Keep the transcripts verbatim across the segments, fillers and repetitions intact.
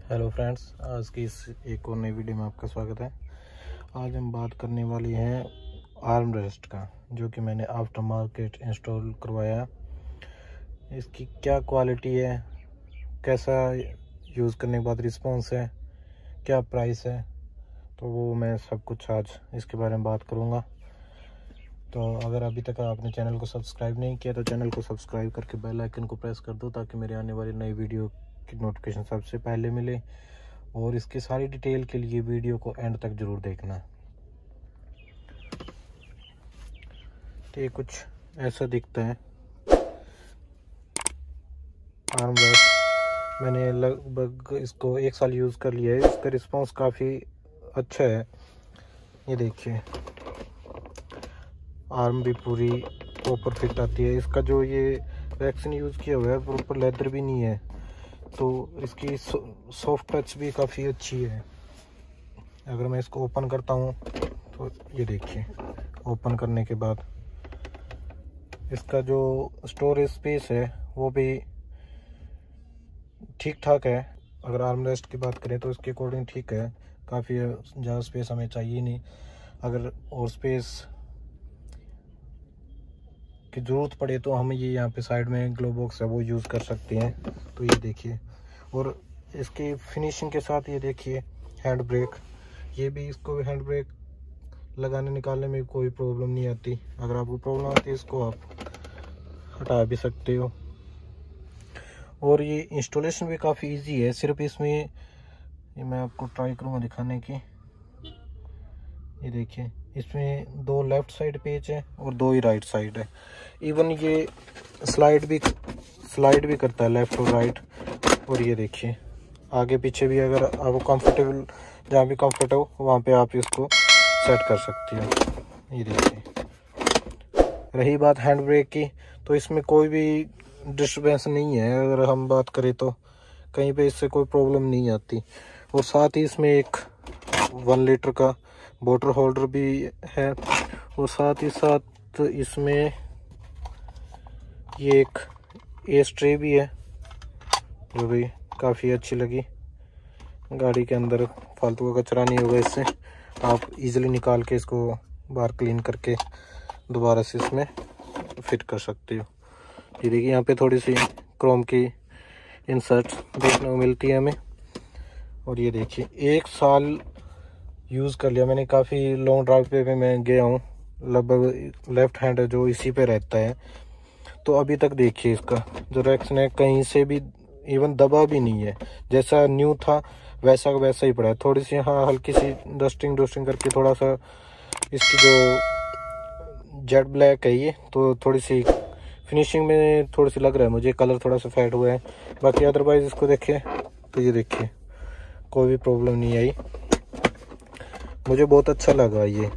Hello friends, आज की इस एक और नई वीडियो में आपका स्वागत है। आज हम बात करने वाली हैं आर्म रेस्ट का, जो कि मैंने आफ्टर मार्केट इंस्टॉल करवाया। इसकी क्या क्वालिटी है, कैसा यूज़ करने के बाद रिस्पॉन्स है, क्या प्राइस है, तो वो मैं सब कुछ आज इसके बारे में बात करूँगा। तो अगर अभी तक आपने चैनल को सब्सक्राइब नहीं किया तो चैनल को सब्सक्राइब करके बेल आइकन को प्रेस कर दो, ताकि मेरे आने वाली नई वीडियो की नोटिफिकेशन सबसे पहले मिले। और इसकी सारी डिटेल के लिए वीडियो को एंड तक ज़रूर देखना। तो ये कुछ ऐसा दिखता है आर्म रेस्ट। मैंने लगभग इसको एक साल यूज़ कर लिया है। इसका रिस्पांस काफ़ी अच्छा है। ये देखिए, आर्म भी पूरी प्रॉपर फिट आती है। इसका जो ये वैक्सीन यूज़ किया हुआ है प्रॉपर लेदर भी नहीं है, तो इसकी सॉफ्ट टच भी काफ़ी अच्छी है। अगर मैं इसको ओपन करता हूँ तो ये देखिए, ओपन करने के बाद इसका जो स्टोरेज स्पेस है वो भी ठीक ठाक है। अगर आर्म रेस्ट की बात करें तो इसके अकॉर्डिंग ठीक है, काफ़ी ज़्यादा स्पेस हमें चाहिए नहीं। अगर और स्पेस की ज़रूरत पड़े तो हम ये यहाँ पे साइड में ग्लो बॉक्स है वो यूज़ कर सकते हैं। तो ये देखिए, और इसकी फिनिशिंग के साथ ये देखिए हैंड ब्रेक, ये भी इसको हैंड ब्रेक लगाने निकालने में कोई प्रॉब्लम नहीं आती। अगर आपको प्रॉब्लम आती है इसको आप हटा भी सकते हो। और ये इंस्टॉलेशन भी काफ़ी इजी है। सिर्फ इसमें ये मैं आपको ट्राई करूँगा दिखाने की। ये देखिए, इसमें दो लेफ़्ट साइड पेज है और दो ही राइट साइड है। इवन ये स्लाइड भी स्लाइड भी करता है लेफ़्ट और राइट। और ये देखिए, आगे पीछे भी अगर आपको कंफर्टेबल, जहाँ भी कंफर्ट हो वहाँ पे आप इसको सेट कर सकते हो। ये देखिए, रही बात हैंड ब्रेक की, तो इसमें कोई भी डिस्टर्बेंस नहीं है। अगर हम बात करें तो कहीं पे इससे कोई प्रॉब्लम नहीं आती। और साथ ही इसमें एक वन लीटर का वाटर होल्डर भी है। और साथ ही साथ इसमें ये एक एस ट्रे भी है, जो भी काफ़ी अच्छी लगी। गाड़ी के अंदर फालतू का कचरा नहीं होगा, इससे आप इजीली निकाल के इसको बाहर क्लीन करके दोबारा से इसमें फिट कर सकते हो। ये देखिए, यहाँ पे थोड़ी सी क्रोम की इंसर्ट देखने को मिलती है हमें। और ये देखिए, एक साल यूज़ कर लिया मैंने। काफ़ी लॉन्ग ड्राइव पे भी मैं गया हूँ, लगभग लेफ्ट हैंड जो इसी पे रहता है। तो अभी तक देखिए, इसका जो रेक्सन है कहीं से भी इवन दबा भी नहीं है। जैसा न्यू था वैसा वैसा ही पड़ा है। थोड़ी सी हाँ हल्की सी डस्टिंग डस्टिंग करके थोड़ा सा इसकी जो जेट ब्लैक है ये, तो थोड़ी सी फिनिशिंग में थोड़ी सी लग रहा है मुझे, कलर थोड़ा सा फेड हुआ है। बाकी अदरवाइज इसको देखिए तो ये देखिए, कोई भी प्रॉब्लम नहीं आई। मुझे बहुत अच्छा लगा ये।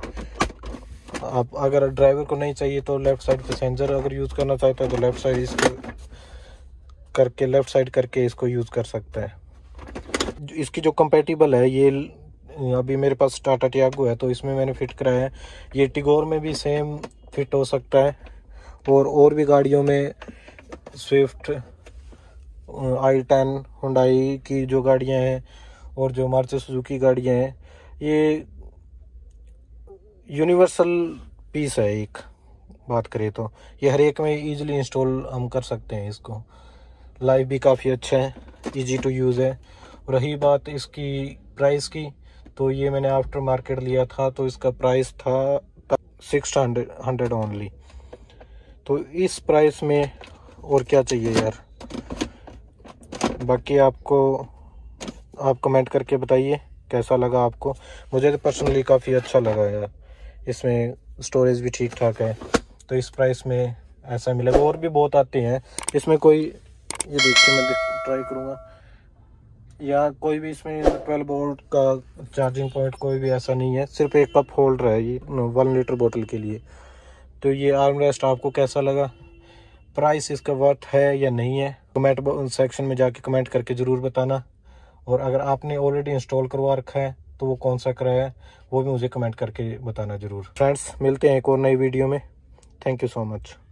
आप अगर ड्राइवर को नहीं चाहिए तो लेफ़्ट साइड पैसेंजर अगर यूज़ करना चाहता है तो लेफ़्ट साइड इसको करके लेफ़्ट साइड करके इसको यूज़ कर सकता है। इसकी जो कंपैटिबल है, ये अभी मेरे पास टाटा टियागो है तो इसमें मैंने फिट कराया है। ये टिगोर में भी सेम फिट हो सकता है। और और भी गाड़ियों में, स्विफ्ट, आई टेन, हुंडई की जो गाड़ियां हैं और जो मारुति सुजुकी गाड़ियां हैं, ये यूनिवर्सल पीस है। एक बात करें तो ये हर एक में इजीली इंस्टॉल हम कर सकते हैं। इसको लाइफ भी काफ़ी अच्छा है, इजी टू यूज़ है। रही बात इसकी प्राइस की, तो ये मैंने आफ्टर मार्केट लिया था तो इसका प्राइस था सिक्स हंड्रेड हंड्रेड ओनली। तो इस प्राइस में और क्या चाहिए यार। बाकी आपको आप कमेंट करके बताइए कैसा लगा आपको। मुझे तो पर्सनली काफ़ी अच्छा लगा यार। इसमें स्टोरेज भी ठीक ठाक है, तो इस प्राइस में ऐसा मिलेगा। और भी बहुत आते हैं इसमें, कोई ये देखिए मैं ट्राई करूँगा, या कोई भी इसमें ट्वेल्व वोल्ट का चार्जिंग पॉइंट कोई भी ऐसा नहीं है। सिर्फ एक कप होल्डर है ये वन लीटर बोतल के लिए। तो ये आर्म रेस्ट आपको कैसा लगा, प्राइस इसका वर्थ है या नहीं है, कमेंट सेक्शन में जाके कमेंट करके ज़रूर बताना। और अगर आपने ऑलरेडी इंस्टॉल करवा रखा है तो वो कौन सा कराया है वो भी मुझे कमेंट करके बताना ज़रूर। फ्रेंड्स, मिलते हैं एक और नई वीडियो में। Thank you so much.